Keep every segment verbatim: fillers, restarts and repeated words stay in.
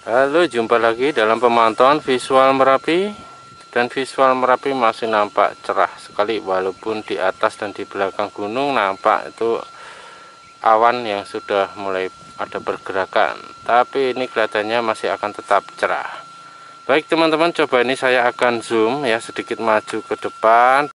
Halo, jumpa lagi dalam pemantauan visual Merapi. Dan visual Merapi masih nampak cerah sekali, walaupun di atas dan di belakang gunung nampak itu awan yang sudah mulai ada pergerakan, tapi ini kelihatannya masih akan tetap cerah. Baik teman-teman, coba ini saya akan zoom ya, sedikit maju ke depan.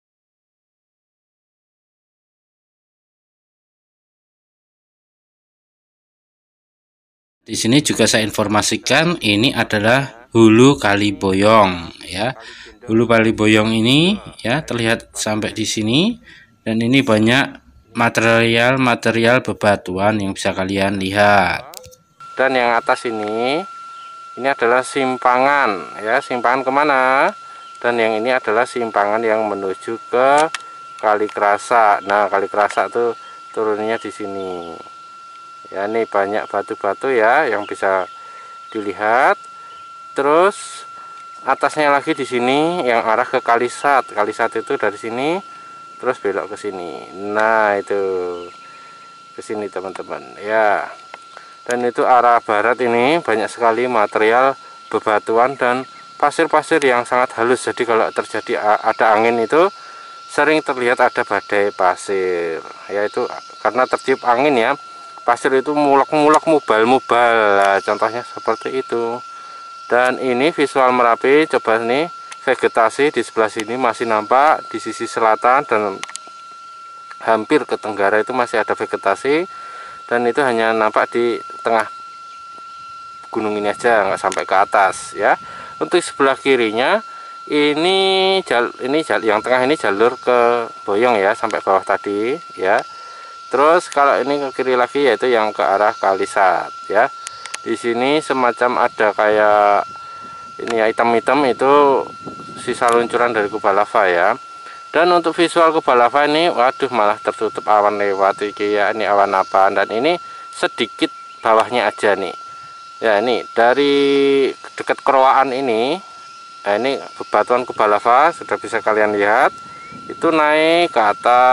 Di sini juga saya informasikan ini adalah Hulu Kali Boyong ya. Hulu Kali Boyong ini ya terlihat sampai di sini, dan ini banyak material-material bebatuan yang bisa kalian lihat. Dan yang atas ini ini adalah simpangan ya, simpangan kemana? Dan yang ini adalah simpangan yang menuju ke Kali Krasa. Nah, Kali Krasa tuh turunnya di sini. Ya, ini banyak batu-batu ya yang bisa dilihat. Terus atasnya lagi di sini yang arah ke Kalisat. Kalisat itu dari sini terus belok ke sini. Nah, itu ke sini teman-teman ya. Dan itu arah barat ini banyak sekali material bebatuan dan pasir-pasir yang sangat halus. Jadi kalau terjadi ada angin itu sering terlihat ada badai pasir. Yaitu karena tertiup angin ya. Pasir itu mulak-mulak, mubal-mubal, nah, contohnya seperti itu. Dan ini visual Merapi, coba nih vegetasi di sebelah sini masih nampak, di sisi selatan dan hampir ke tenggara itu masih ada vegetasi, dan itu hanya nampak di tengah gunung ini aja, nggak sampai ke atas ya. Untuk sebelah kirinya ini jal ini jal yang tengah ini jalur ke Boyong ya, sampai bawah tadi ya. Terus kalau ini ke kiri lagi yaitu yang ke arah Kalisat ya. Di sini semacam ada kayak ini ya, hitam-hitam itu sisa luncuran dari kubah lava ya. Dan untuk visual kubah lava ini, waduh, malah tertutup awan lewat iki ya. Ini awan apa? Dan ini sedikit bawahnya aja nih. Ya, ini dari dekat kerowaan ini. Nah, ini bebatuan kubah lava sudah bisa kalian lihat. Itu naik ke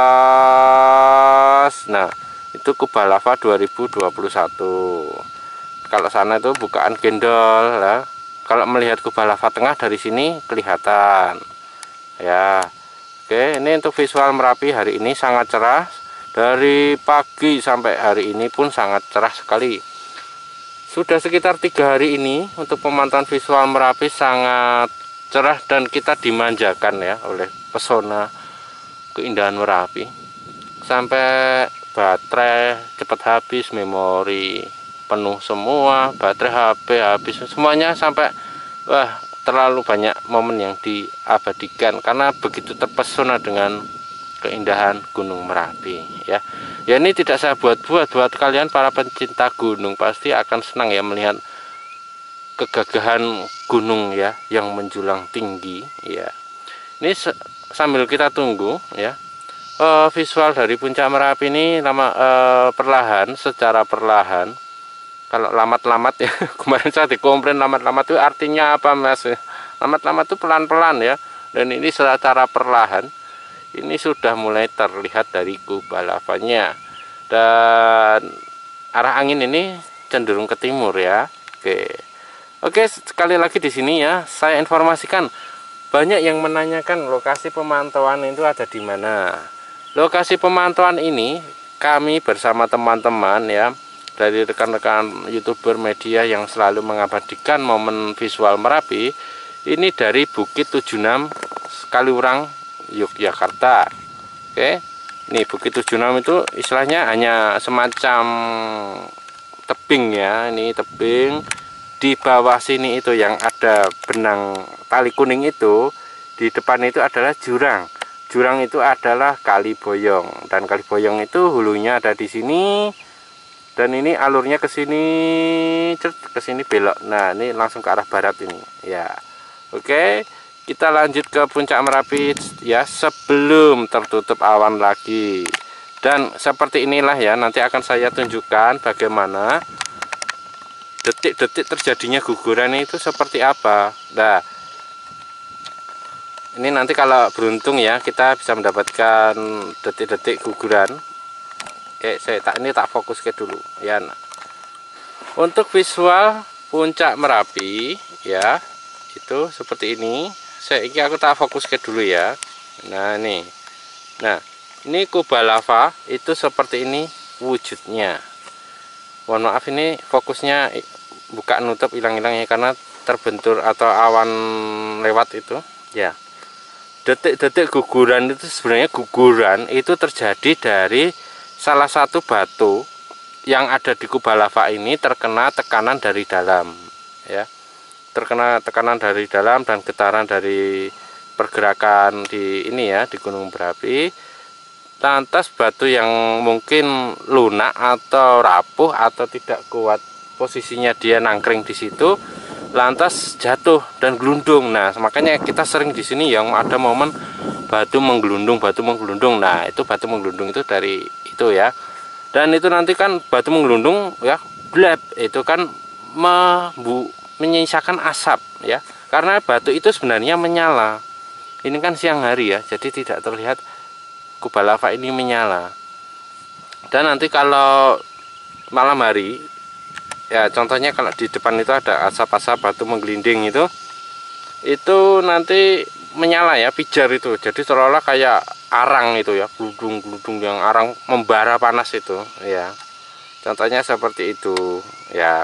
atas. Nah, itu kubah lava dua ribu dua puluh satu. Kalau sana itu bukaan gendol ya. Kalau melihat kubah lava tengah dari sini kelihatan ya. Oke, ini untuk visual Merapi hari ini sangat cerah. Dari pagi sampai hari ini pun sangat cerah sekali. Sudah sekitar tiga hari ini untuk pemantauan visual Merapi sangat cerah, dan kita dimanjakan ya oleh pesona keindahan Merapi. Sampai baterai cepat habis, memori penuh semua, baterai H P habis semuanya, sampai wah, terlalu banyak momen yang diabadikan karena begitu terpesona dengan keindahan Gunung Merapi ya. Ya, ini tidak saya buat-buat, buat kalian para pencinta gunung pasti akan senang ya melihat kegagahan gunung ya yang menjulang tinggi ya. Ini sambil kita tunggu ya, uh, visual dari puncak Merapi ini lama uh, perlahan, secara perlahan. Kalau lamat-lamat ya, kemarin saya dikomplain lamat-lamat itu artinya apa mas? Lamat-lamat itu pelan-pelan ya, dan ini secara perlahan ini sudah mulai terlihat dari kubah lavanya, dan arah angin ini cenderung ke timur ya. Oke. Oke, sekali lagi di sini ya, saya informasikan banyak yang menanyakan lokasi pemantauan itu ada di mana. Lokasi pemantauan ini kami bersama teman-teman ya, dari rekan-rekan YouTuber media yang selalu mengabadikan momen visual Merapi, ini dari Bukit tujuh puluh enam Kaliurang, Yogyakarta. Oke. Nih Bukit tujuh puluh enam itu istilahnya hanya semacam tebing ya, ini tebing. Di bawah sini itu yang ada benang tali kuning itu, di depan itu adalah jurang. Jurang itu adalah Kali Boyong, dan Kali Boyong itu hulunya ada di sini, dan ini alurnya ke sini, ke sini belok. Nah, ini langsung ke arah barat ini ya. Oke, kita lanjut ke puncak Merapi ya sebelum tertutup awan lagi. Dan seperti inilah ya, nanti akan saya tunjukkan bagaimana detik-detik terjadinya guguran itu seperti apa. Nah, ini nanti kalau beruntung ya kita bisa mendapatkan detik-detik guguran. Oke, saya tak ini tak fokus ke dulu ya. Nah, untuk visual puncak Merapi ya, itu seperti ini. Saya ini aku tak fokus ke dulu ya. Nah ini, nah ini kubah lava itu seperti ini wujudnya. Mohon maaf ini fokusnya buka nutup hilang-hilang ya, karena terbentur atau awan lewat itu ya. Detik-detik guguran itu sebenarnya guguran itu terjadi dari salah satu batu yang ada di kubah lava ini terkena tekanan dari dalam ya, terkena tekanan dari dalam dan getaran dari pergerakan di ini ya, di gunung berapi. Lantas batu yang mungkin lunak atau rapuh atau tidak kuat posisinya dia nangkring di situ, lantas jatuh dan gelundung. Nah makanya kita sering di sini yang ada momen batu menggelundung, batu menggelundung. Nah itu batu menggelundung itu dari itu ya. Dan itu nanti kan batu menggelundung ya, blab itu kan membu, menyisakan asap ya, karena batu itu sebenarnya menyala. Ini kan siang hari ya, jadi tidak terlihat kubah lava ini menyala. Dan nanti kalau malam hari ya, contohnya kalau di depan itu ada asap-asap batu menggelinding itu, itu nanti menyala ya, pijar itu. Jadi seolah-olah kayak arang itu ya, gludung-gludung yang arang membara panas itu ya. Contohnya seperti itu ya.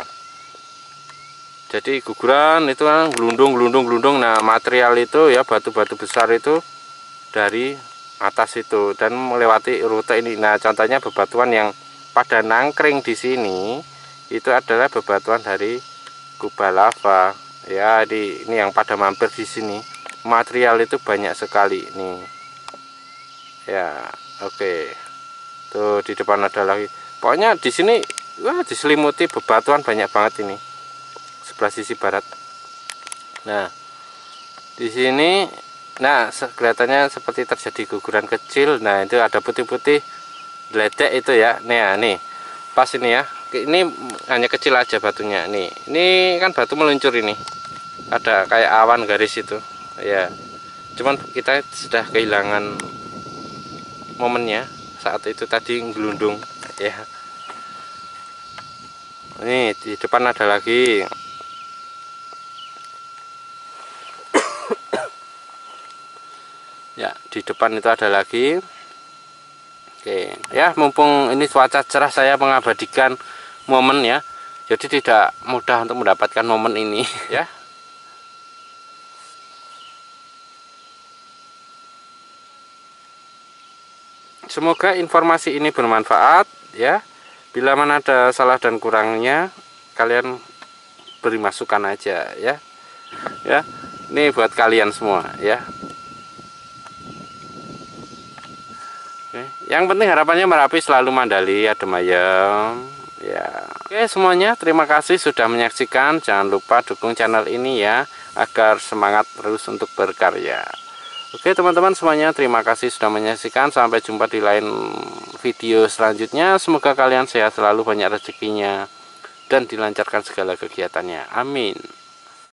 Jadi guguran itu kan gelundung-gelundung-gelundung. Nah, material itu ya, batu-batu besar itu dari atas itu dan melewati rute ini. Nah, contohnya bebatuan yang pada nangkring di sini itu adalah bebatuan dari kubah lava ya. Di ini yang pada mampir di sini, material itu banyak sekali nih ya. Oke, tuh di depan ada lagi. Pokoknya di sini wah diselimuti bebatuan banyak banget ini, sebelah sisi barat. Nah di sini, nah kelihatannya seperti terjadi guguran kecil. Nah itu ada putih-putih ledek itu ya. Nih, nih pas ini ya, ini hanya kecil aja batunya. Nih, ini kan batu meluncur ini, ada kayak awan garis itu ya. Cuman kita sudah kehilangan momennya saat itu tadi gelundung ya. Ini di depan ada lagi. Ya, di depan itu ada lagi. Oke, ya mumpung ini cuaca cerah, saya mengabadikan momen ya. Jadi tidak mudah untuk mendapatkan momen ini ya. Semoga informasi ini bermanfaat ya. Bila mana ada salah dan kurangnya, kalian beri masukan aja ya. Ya, ini buat kalian semua ya. Oke, yang penting harapannya Merapi selalu mandali, adem ayem ya. Oke semuanya, terima kasih sudah menyaksikan. Jangan lupa dukung channel ini ya, agar semangat terus untuk berkarya. Oke teman-teman semuanya, terima kasih sudah menyaksikan. Sampai jumpa di lain video selanjutnya. Semoga kalian sehat selalu, banyak rezekinya, dan dilancarkan segala kegiatannya. Amin.